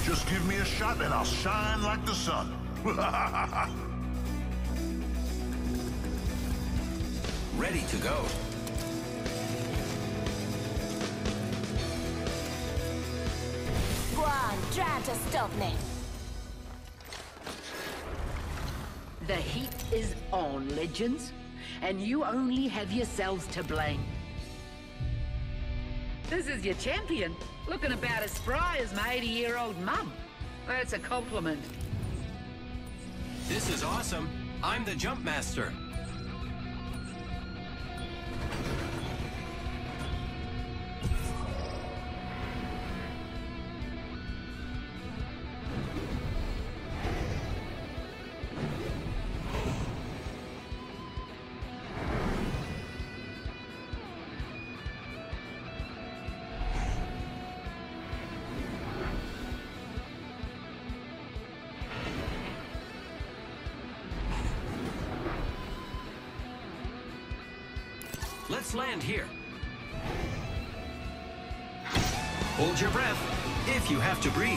Just give me a shot and I'll shine like the sun. Ready to go. Go on, try to stop me. The heat is on, legends, and you only have yourselves to blame. This is your champion, looking about as spry as my 80-year-old mum. That's a compliment. This is awesome. I'm the jump master. Let's land here. Hold your breath, if you have to breathe.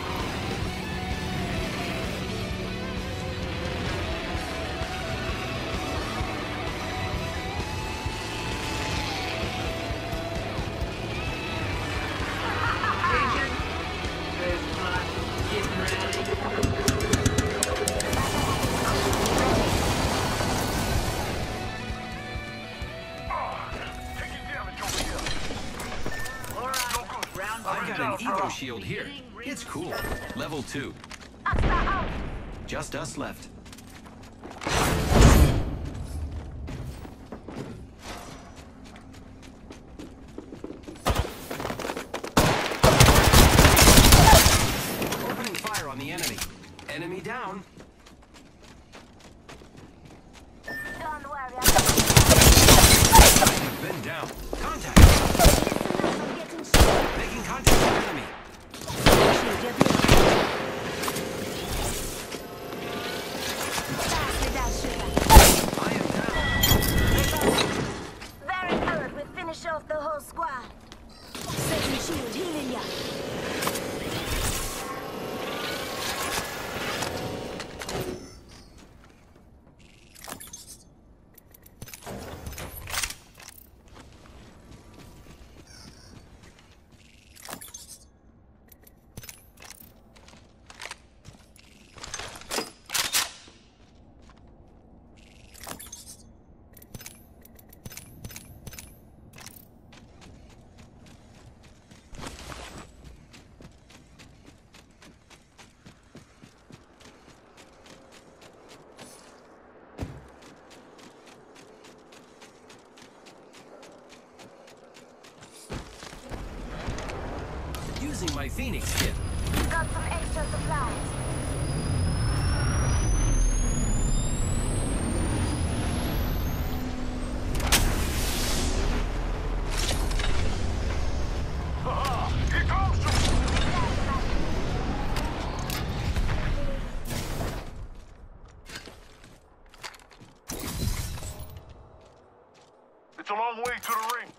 I got an Evo shield here. It's cool. Level 2. Just us left. Opening fire on the enemy. Enemy down. Don't worry, I've been down. Contact. I'm getting shot. Making contact with enemy. Fast without sugar. I am down. Very good. We finish off the whole squad. Setting shield, healing ya. Using my Phoenix kit. Got some extra supplies. Here comes It's a long way to the ring.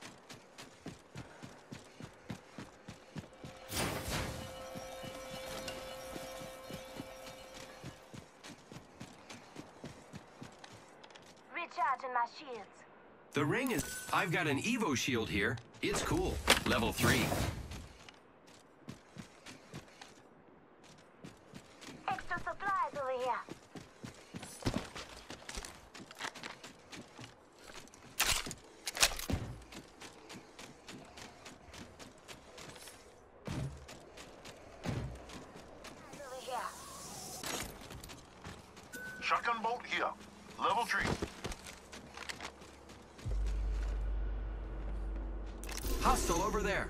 Recharging my shields. The ring is... I've got an Evo shield here. It's cool. Level 3. Extra supplies over here. Over here. Shotgun bolt here. Level 3. Hostile over there.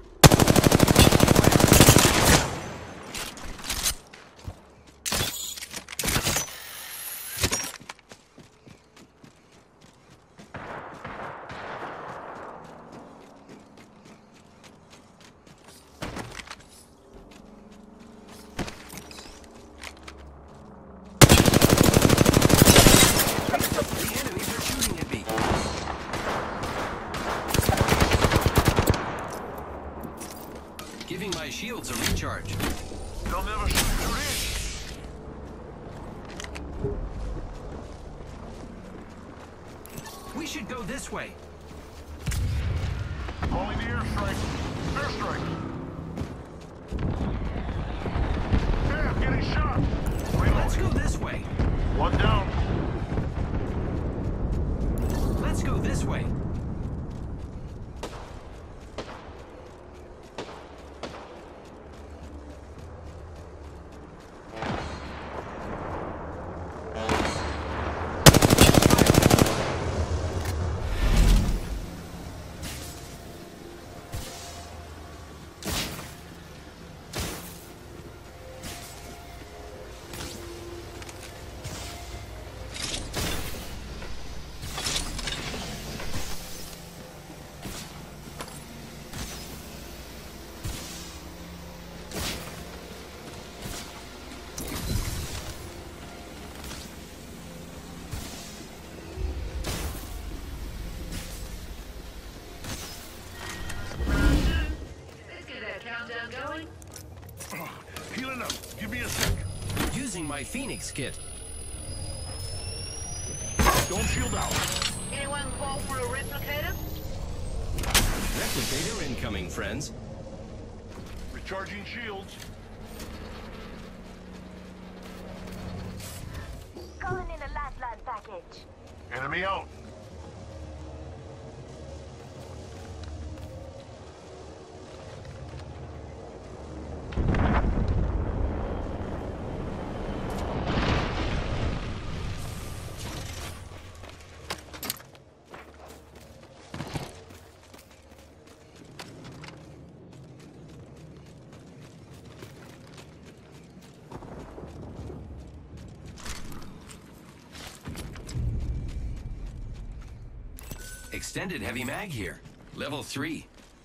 Giving my shields a recharge. They'll never shoot through this. We should go this way. Calling the airstrike. Airstrike. Damn, getting shot. Let's go Reloading. this way. One down. Let's go this way. Healing up. Give me a sec. Using my Phoenix kit. Don't shield out. Anyone call for a replicator? Replicator incoming, friends. Recharging shields. Calling in a lifeline package. Enemy out. Extended heavy mag here. Level 3.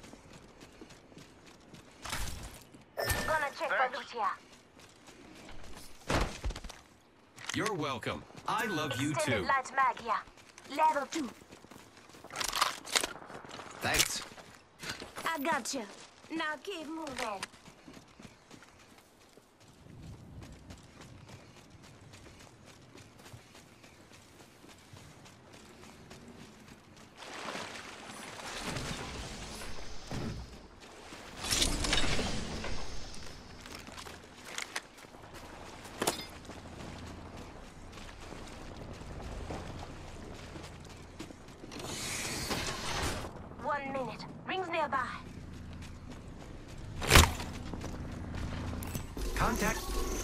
Gonna check for loot here. You're welcome. I love you Extended too. light mag here. Level 2. Thanks. I got you. Now keep moving. Rings nearby. Contact.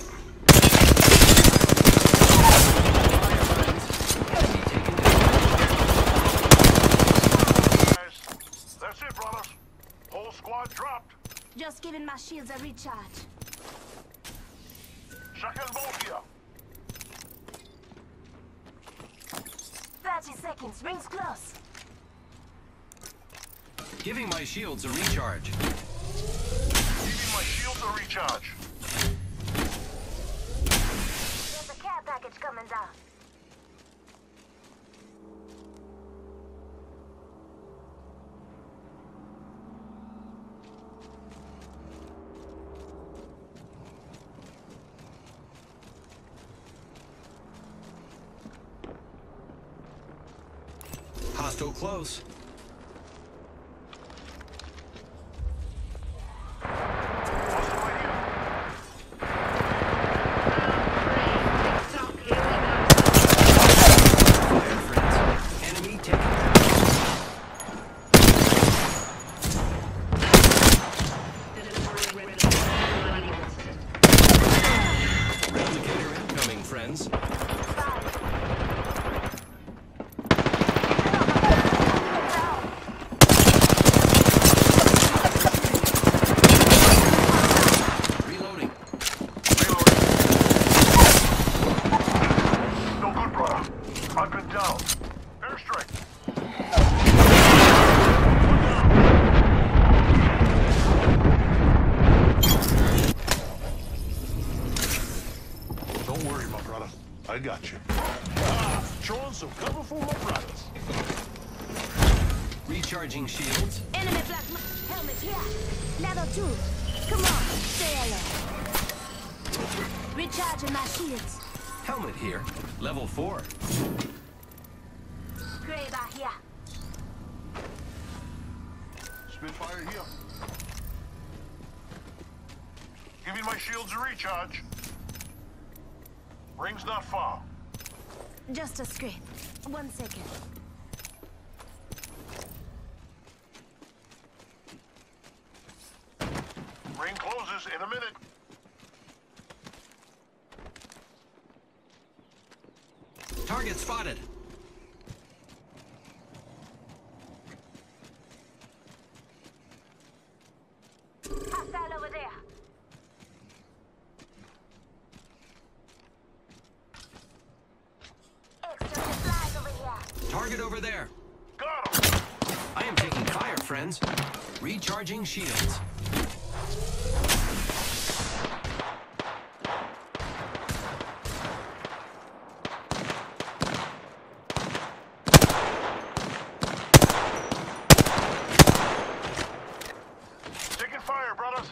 That's it, brothers. Whole squad dropped. Just giving my shields a recharge. Shotgun bolt here. 30 seconds. Rings close. Giving my shields a recharge. Giving my shields a recharge. There's a care package coming down. Hostile close. I got you. Showing some cover for my brothers. Recharging shields. Enemy black helmet here. Level 2. Come on, stay alert. Recharging my shields. Helmet here. Level 4. Graber here. Spitfire here. Giving my shields a recharge. Ring's not far. Just a scrape. 1 second. Ring closes in a minute. Target spotted. Hostile over there. Extra supplies over here. Target over there. Got him! I am taking fire, friends. Recharging shields. Taking fire, brothers.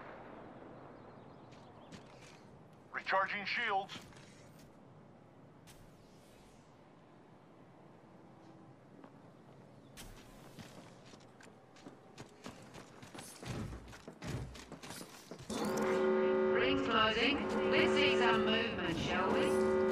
Recharging shields. Ring's closing. Let's see some movement, shall we?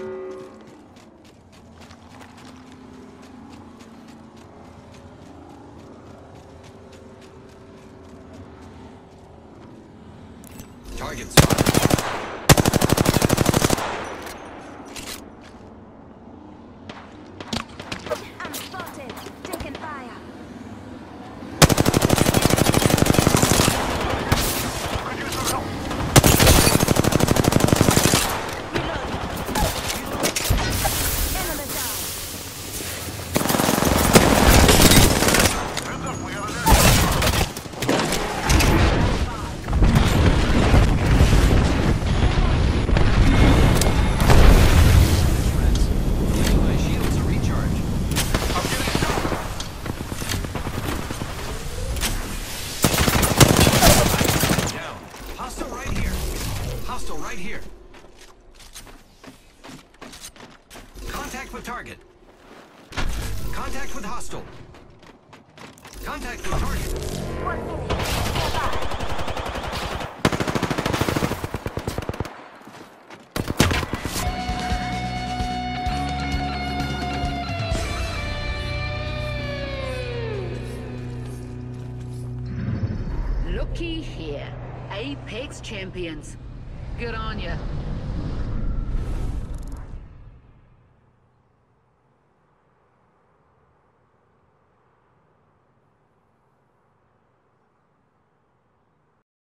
Target spotted. I'm spotted. Taking fire. Could use some help. Enemy down. Heads up, we got an enemy. Friends. Giving my shields a recharge. I'm getting shot. Down. Hostile right here. Hostile right here. Contact with target. Contact with hostile. Contact with target. 1 minute. Nearby. Looky here. Apex champions. Good on ya.